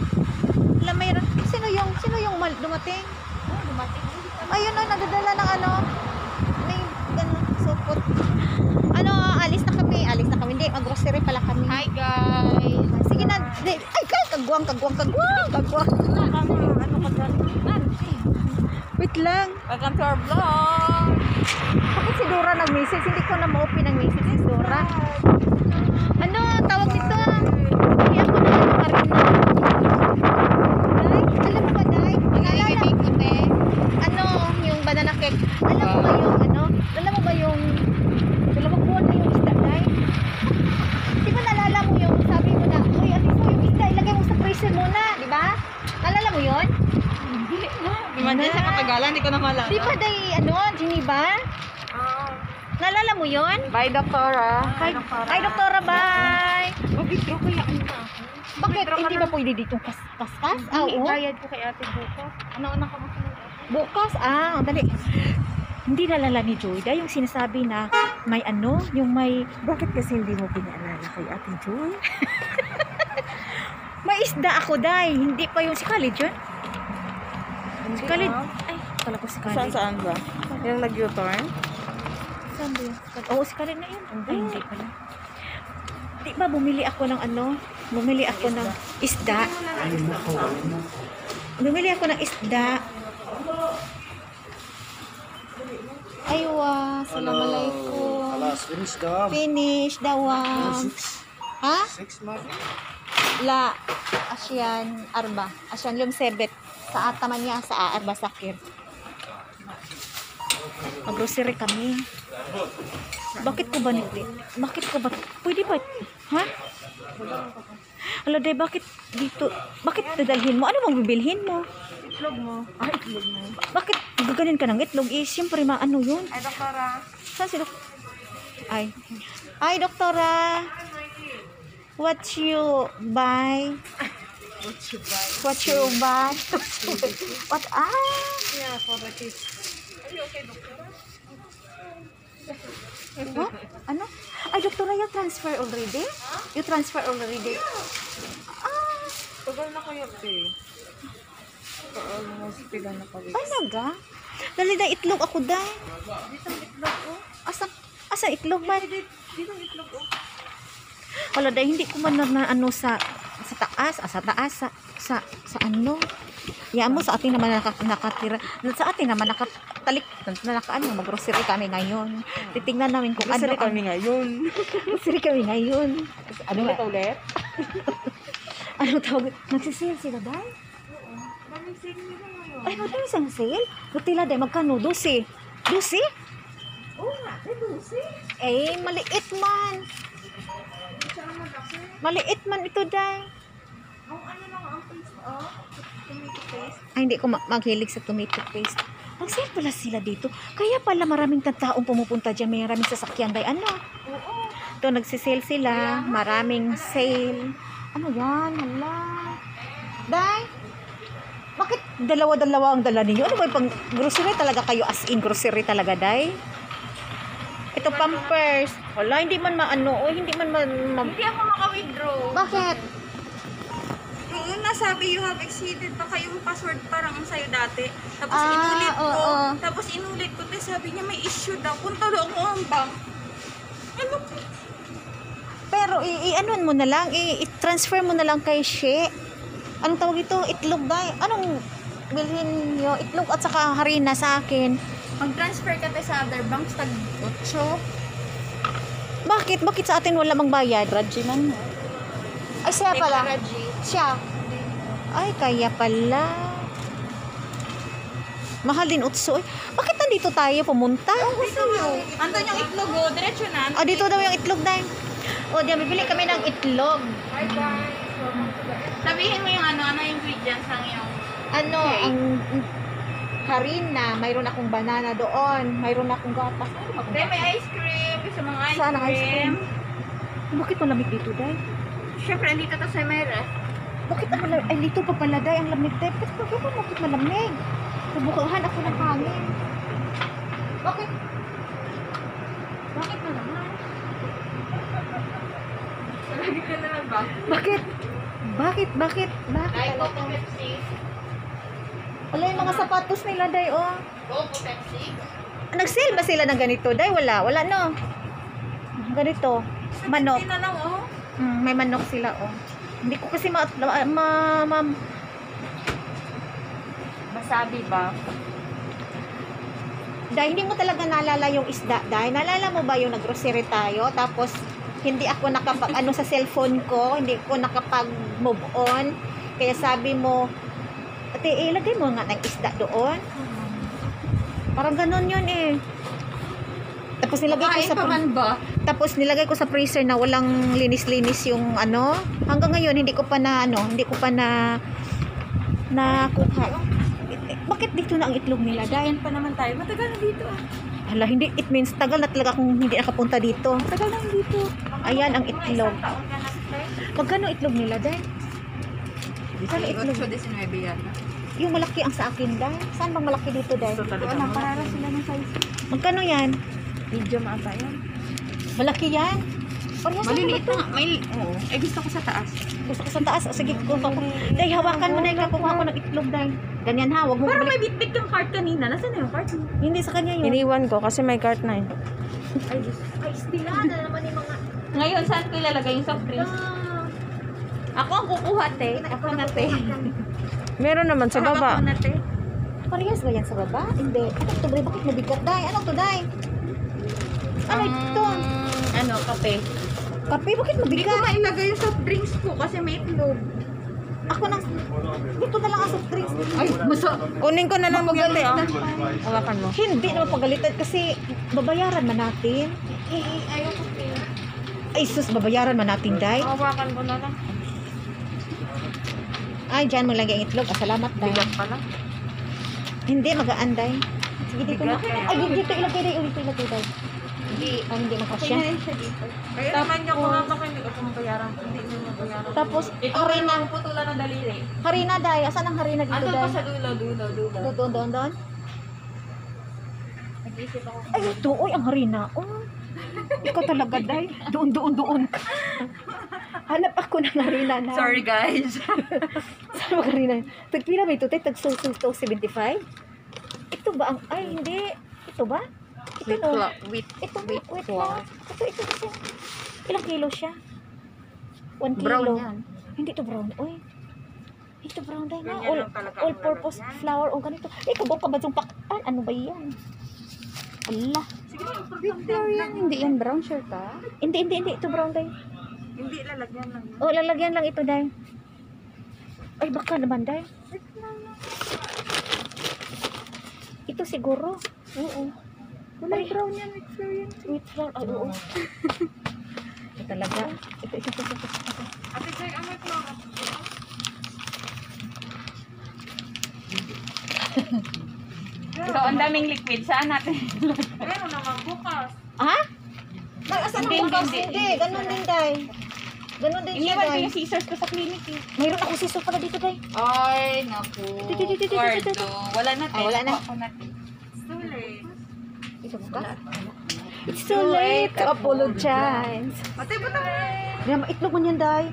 Wala, mayroon. Sino yung dumating? Dumating. Ayun o, nagdadala ng ano. May ganun, supot. Ano, alis na kami. Hindi, mag-grocery pala kami. Hi guys. Sige na. Ay, kagwang. Ano ka dyan? Wait lang. Welcome to our vlog. Bakit si Dora nag-message? Hindi ko na ma-open ang message si Dora. Ano, tawag nito? Hindi ako na Marina. Day, alam mo ba, Day? Ano, yung banana cake. Alam mo ba yung, dalawang buwan na yung isda, Day? Di ba nalala mo yung, sabi mo na, uy, ate ko, yung isda, ilagay mo sa freezer muna, di ba? Nalala mo yun? Hindi na. Imagine sa katagalan, hindi ko na malala. Di ba, Day, Geneva? Nalala mo yun? Bye, Doktora. Hi, Doktora, bye! Mag-withdraw kaya ano na ako? Bakit? Hindi ba pwede dito kaskas? Ah, oo. Bayad ko kay ate bukas. Ano ka masunod? Bukas? Ah, dali. Hindi nalala ni Joyda yung sinasabi na may yung may... Bakit kasi hindi mo pinaalala kay Ate Joy? May isda ako, Day. Hindi pa yung si Khalid yun? Si Khalid. Ay, kala ko si Khalid. Saan ba? Yung nag-U-turn? Saan ba yun? Oo, si Khalid na yun. Ay, hindi pala. Di ba bumili ako ng Bumili ako ng isda. Bumili ako ng isda. Aywa, assalamualaikum. Finish daw. Finish daw. Ha? 6 months. La Asyan Arba. Asyan Lum Sebet. Sa ataman niya sa Arba Sakir. Mag-grocery kami. Bakit ko ba pwede ba? Ha? Ala, Day, bakit dito? Bakit dadalhin mo? Ano bang bibilhin mo? Itlog mo. Itlog mo. Bakit gaganin ka ng itlog? Siyempre, yun. Ay, Doktora. Saan si Ay, Doktora. What you buy? What you buy? What? Yeah, for the kids. Are you okay, Doktora? What? Ano? Ay, Doktora, you transfer already? You transfer already? Tagal na kayo, te. Almost pila na pa weeks. Talaga? Dali na itlog ako, Day. Dito ang itlog, oh. Asa itlog ba? Dito ang itlog, oh. Wala, Day, hindi ko man sa taas, sa Yan mo, sa atin naman nakatira. Sa atin naman nakatalik, mag-grocery kami ngayon. Titingnan namin kung Grocery kami ngayon. Grocery kami ngayon. Ano ba? Ulit? Ano tawag? Nagsisale sila, Day? Daming sale nila ngayon. Ay, madami isang sale? Butila, Day, magkano? 12? 12? Oo nga, may 12. Eh, maliit man. Maliit man ito, Day. Ang ano lang ang paste, oh. Tomato paste. Ay, hindi ko maghilig sa tomato paste. Nag-sale pala sila dito. Kaya pala maraming taong pumupunta dyan. May maraming sasakyan, Day. Ano? Oo. Ito, nagsisale sila. Maraming sale. Ano yan? Hala. Day? Bakit dalawa-dalawa ang dala ninyo? Ano ba yung pang grocery talaga kayo? As in grocery talaga, Day? Ito, Pampers. Wala, hindi man hindi man Hindi ako maka-withdraw. Bakit? Yung nasabi, you have exceeded baka yung password parang ang sa'yo dati. Tapos Ah, inulit ko. oo. Tapos inulit ko. Tapos sabi niya may issue daw. Punta daw ako ang bank. Ano? Pero i-anuan mo na lang, i-transfer mo na lang kay She. Anong tawag ito? Itlog, Day. Anong bilhin nyo? Itlog at saka harina sa akin. Mag-transfer ka tayo sa other banks tag 8. Bakit? Bakit sa atin wala mang bayad? Raji man. Ay, siya pala. Raji. Siya. Ay, kaya pala. Mahal din utso. Eh. Bakit nandito tayo pumunta? Dito yun. Anton yung itlog, oh. Diretso na. Ah, dito daw yung itlog, Day. O, diyan, bibili kami ng itlog. Hi guys. Sabihin mo yung ano ingredients ng yung Ano, Okay. ang harina, mayroon akong banana doon, mayroon akong gatas. Ano ba? Then may ice cream. Gusto mong ice Saan ang ice cream? cream? Bakit malamig dito, Day? Siyempre, andito to sa may ref. Bakit ang malamig? Ay, dito pa pala, Day, ang lamig, Day. Bakit malamig? Nabukahan ako ng hangin. Bakit? Bakit naman? Lagi ka na lang ba? Bakit? Bakit? Bakit? Bakit Dahil ko talaga? po Pepsi. Wala yung mga sapatos nila, day, oh. Go po Pepsi. Nag-sale ba sila ng ganito, day? Wala. Wala, no? Ganito. Manok. Hindi na lang, oh. May manok sila, oh. Hindi ko kasi Masabi ba? dahil hindi mo talaga naalala yung isda, dahil naalala mo ba yung nag-grocery tayo, tapos hindi ako nakapag, ano sa cellphone ko, hindi ko nakapag-move on, kaya sabi mo, ate, ilagay mo nga ng isda doon. Parang ganun yun eh. Tapos nilagay ko Kain sa pa man ba? tapos nilagay ko sa freezer na walang linis-linis yung ano. Hanggang ngayon hindi ko pa na hindi ko pa na nakuha. Bakit dito na ang itlog nila? Dahil Kain pa naman tayo. Matagal na dito, ah. hala, hindi, it means tagal na talaga kung hindi nakapunta dito. Matagal na dito. Ayan ang itlog. Isang taon ka na, Tay. Magkano itlog nila, Dahil? Magkano itlog? 18-19 yata. Yung malaki ang sa akin, Dahil. Saan bang malaki dito, Dahil? Wala, parara sila ng size. Magkano yan? Medium ata yan. Malaki yan? Parehas Maliliit naman na nga. May, oo. Eh, gusto ko sa taas. Gusto ko sa taas. O, sige, kuha ko. Dahil, hawakan mo na yung kakuha ko ng itlog, Dahil. Ganyan ha, wag mo Pero balik. may bitbit yung cart kanina. Nasaan na yung cart? Hindi sa kanya yun. Iniwan ko kasi may cart na Ay, Diyos. Ay, stila na naman yung mga... Ngayon, saan ko ilalagay yung soft drinks? Ako ang kukuha, te. Ako na, te. Meron naman sa baba. Ako na, te. Parehas ba yan sa baba? Hindi. Ano to, Dahil? Bakit mabigat, Dahil? Ano to, Dahil? Ano ito? Ano, kape. Kape? Bakit Hindi ko mabigat? mailagay yung soft drinks ko kasi may itlog. Ako nang... Dito na lang ang soft drinks. Ay, Kunin ko na lang yung te, oh. Mapagalitan. Hawakan mo. Hindi naman pagalitan kasi babayaran man natin. Ayaw ko, te. Ay, sus, babayaran man natin, Dahil. Hawakan ko na lang. Ay, dyan mo lagay ang itlog. Ah, salamat, Dahil. Bigat pala. Hindi, magaan, Sige, dito na. Bigat kaya. Ay, dito ilagay, Dahil. Dito ilagay, Dahil. Hindi. Ah, hindi Okay makasya. na rin siya dito. Kaya naman niya kung ako hindi ko mabayaran. Hindi niya mabayaran. Tapos, ito harina. ang putulan ng daliri. Harina, Dahil. Asan ang harina dito, Andun pa Dahil? sa dulo. Doon. Nag-isip ako. Ay, ito. Uy, ang harina. Oh. Ikaw talaga, Dahil. Doon. Hanap ako ng harina na. Sorry, guys. Saan ba harina? Tagpila ba ito? Tag 275? Ito ba ang... Ay, hindi. Ito ba? Ito no? Ito, wait lang. Ito. Ilang kilo siya? 1 kilo. Brown yan. Hindi ito brown. Uy. Ito brown dahil na. Ganyan lang talaga ang All-purpose lalagyan. flour o ganito. Eh, kabaw ka ba itong pakan? Ano ba yan? Allah. Sige, Victorian, hindi yan brown shirt ah. Hindi. Ito brown dahil. Hindi, lalagyan lang. O, lalagyan lang ito dahil. Ay, baka naman dahil. Ito siguro. Oo. Kulay brown yan, Victorian. With flour. Ay, oo. Ito talaga. Ito. Ate Joy, ano ito? So, ang daming liquid. Saan natin? Meron naman bukas. Ha? Asan ang bukas? Hindi. Hindi. Ganun din, Day. Ganun din siya, Iniwan ko Day. yung scissors ko sa clinic eh. Mayroon ako scissors pala dito, Day. Ay, naku. Dito. Wardo. Wala na, te. Wala na. Ako na, te. Sule. Ito bukas. It's too late to apologize. Ate, ba't ako? Hindi naman itlog man yan, Day.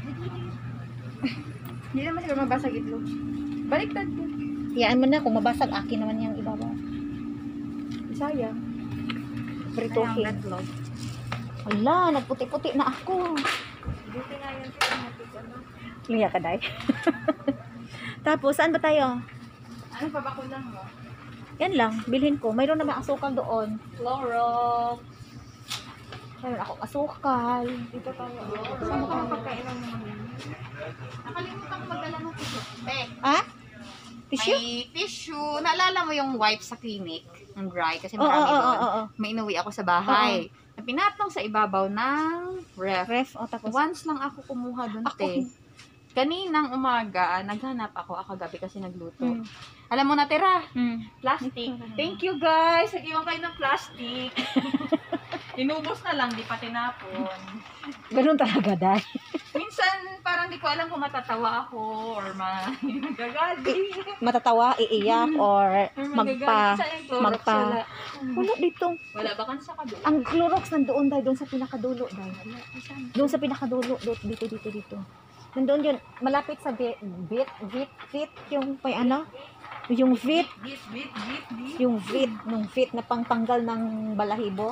Hindi naman siguro mabasag itlog. Baliktad ko. Iyaan mo na. Kung mabasag, akin naman yung ibabaw. Sayang. Prituhin. Wala, nagputi-puti na ako. Buti nga yan siya. Ano? Luya ka, Day. Tapos, saan ba tayo? Ano pa ba kulang mo? Yan lang, bilhin ko. Mayroon naman asukal doon. Clorox. Mayroon akong asukal. Dito tayo. Saan mo ka pagkainan mo ngayon? Nakalimutan ko magdala ng tissue. Ah? Tissue? May tissue. Naalala mo yung wipe sa clinic? Yung dry. Kasi Oo, marami doon. oo. May inuwi ako sa bahay. Pinatong sa ibabaw ng ref. Ref, o tapos. Once lang ako kumuha doon, Ako, te. Kaninang umaga, naghanap ako kagabi kasi nagluto. Mm. Alam mo natira? Mm. Plastic. Thank you guys. Nag-iwan kayo ng plastic. Inubos na lang, di pa tinapon. Ganun talaga, Day. Minsan, parang di ko alam kung matatawa ako or magagalit. Matatawa, iiyak, or magpa. Wala dito. Wala ba kan sa kabila? Ang Clorox nandoon, Day, doon sa pinakadulo, Day. Doon sa pinakadulo, dito. Nandun yun, malapit sa Vit, yung may ano? Yung Vit, Git. yung Vit, nung Vit na pangtanggal ng balahibo.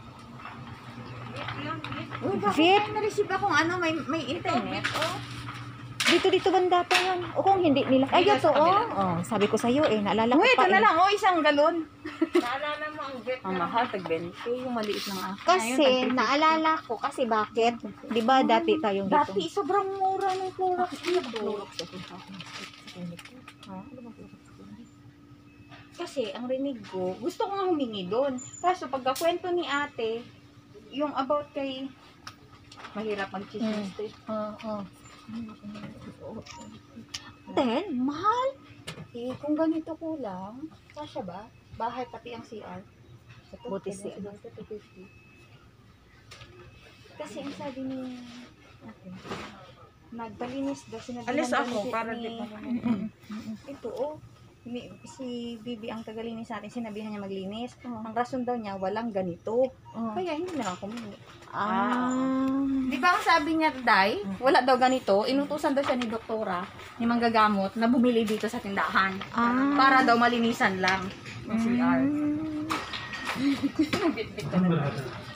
Uy, bakit Vit. may na-receive akong ano, may internet? Oh. Dito banda pa yan. O kung hindi nila, ay ito, sa kabila. oh. Sabi ko sa'yo eh, naalala ko Uy, pa ito na eh. lang, oh, isang galon. Naalala mo ang vet Ang mahal, tag-20. Yung maliit ng akin. Kasi, naalala ko, kasi bakit? Di ba dati tayong dito? Dati, sobrang mura ng Clorox dito. Kasi, ang rinig ko, gusto ko nga humingi doon. Kaso, pagkakwento ni ate, yung about kay, mahirap mag-chismis to. Then, mahal. Eh, kung ganito ko lang, kasya ba? Bahay pati ang CR. Buti si- 250. Kasi ang sabi ni ate, nagpalinis daw, sinabihan Alis daw ako ni- para ni- di pa Ito, oh. Si Bibi ang tagalinis natin, sinabihan niya maglinis. Oh. Ang rason daw niya, walang ganito. Oh. Kaya hindi na lang ako muli. Ah. Di ba ang sabi niya, Day, wala daw ganito, inutusan daw siya ni doktora, ni manggagamot, na bumili dito sa tindahan. Ah. Para daw malinisan lang ng CR. Bit-bit ka na.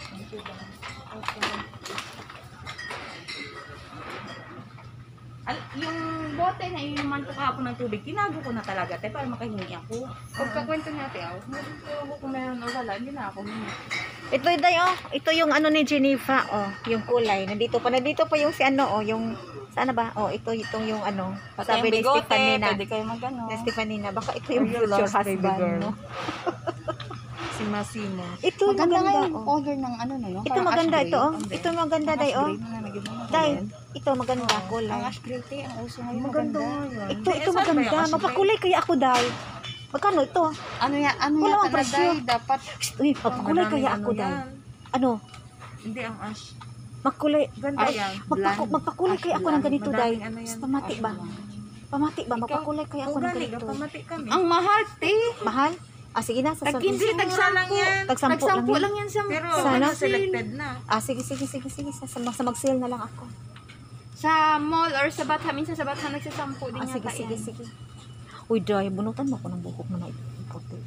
Yung bote na inuman ko kahapon ng tubig, tinago ko na talaga, te, para makahingi ako. Pagkakwento niya, te, kung meron o wala, hindi na ako humingi. Ito day oh, ito yung ano ni Geneva oh, yung kulay. Nandito pa yung si ano oh, yung sana ba? Oh, itong yung ano, sabi ni Stephanie na. pwede kayo magano. Ni Stephanie na, baka ito yung Are you future lost, baby husband girl? mo. Si Masimo. Ito Maganda nga maganda yung oh. color ng ano, no? Ito Parang maganda ash gray. ito oh. Ang Ito maganda day oh. Day, ito maganda Ang kulay. ash gray, te, ang uso ngayon Maganda maganda. nga yan. Ito maganda. Magpakulay kaya ako day. Magkano ito? Ano Wala yan, akong presyo. dapat Uy, magpakulay kaya ako day. Ano? Hindi ang ash. Magkulay. Ganda yan. Magpakulay kaya ako ng ganito day. Madaming ano yan. Pamati ba? Pamati ba? Magpakulay kaya ako Kung ng gani ka, ganito. pamati kami. ang mahal, te. Mahal? Ah, sige na. Tag-15 Tagsa lang yan. Tagsampu Tagsampu lang. lang yan sa Pero Sana? ano, selected na. Ah, sige. Sa mag-sale na lang ako. sa mall or sa Batha. Minsan sa Batha nagsasampu din Ah, yata sige. yan. Uy, day, bunutan mo ako ng buhok na puti.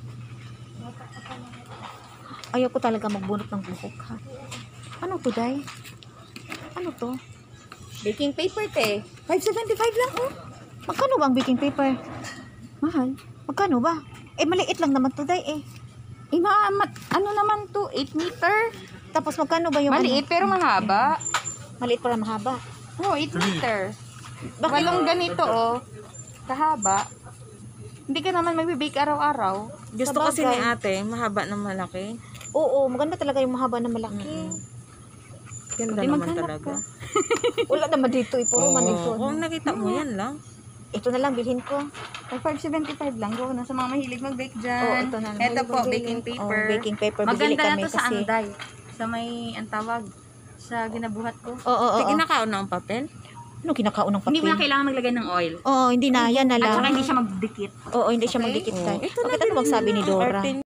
Ayaw ko talaga magbunot ng buhok, ha? Ano to, day? Ano to? Baking paper, te. 575 lang, oh. Magkano ba ang baking paper? Mahal. Magkano ba? Eh, maliit lang naman to, day, eh. Ano naman to? 8 meter? Tapos magkano ba yung Maliit pero mahaba. Maliit para mahaba. Oh, 8 meter. Bakit? Walong ganito, oh. Kahaba. Hindi ka naman magbibake araw-araw. Gusto Sabagay. kasi ni ate, mahaba na malaki. Oo, maganda talaga yung mahaba na malaki. Ganda Di naman maghanap talaga. Wala naman dito, puro man ito. Kung nakita mo yan lang. Ito na lang, bilhin ko. Ay, 575 lang. Go na sa mga mahilig mag-bake dyan. Oh, ito na lang. Ito po, baking paper. Oh, baking paper. Bibili Maganda kami na to sa kasi. Anday. Sa may, ang tawag, sa ginabuhat ko. Oo. Sige, nakaon na ang papel. Ano kinakaon ng papel? Hindi mo na kailangan maglagay ng oil. Oo, hindi na. Yan na At lang. saka hindi siya magdikit. Oo, hindi siya Okay? magdikit Oo, tayo. ito na Bakit ano din magsabi ni ang Dora? arte